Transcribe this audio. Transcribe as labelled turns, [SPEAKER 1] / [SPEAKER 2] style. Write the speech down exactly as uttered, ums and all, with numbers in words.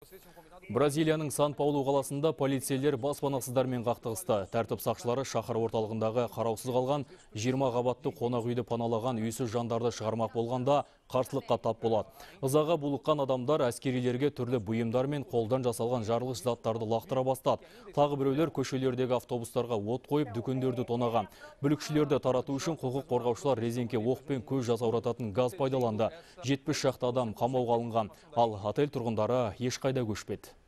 [SPEAKER 1] Бразилияның Сан-Паулу қаласында полицейлер баспанасыздармен қақтығысты. Тәртіп сақшылары шаһар орталығындағы қараусыз қалған жиырма қабатты қонақ үйді паналаған үйсіз жандарды шығармақ болғанда қарсылыққа тап болады. Ызаға булыққан адамдар әскерилерге түрлі бұйымдар мен қолдан жасалған жарылғыш заттарды лақтыра бастады. Тағы біреулер көшелердегі автобустарға от қойып, дүкендерді тонаған. Бүлікшілерді тарату үшін құқық қорғаушылар резеңке оқ пен көз жасаурататын газ пайдаланды. жетпіс шақты адам қамауға алынған, ал отель тұрғындары ешқайда көшпеді.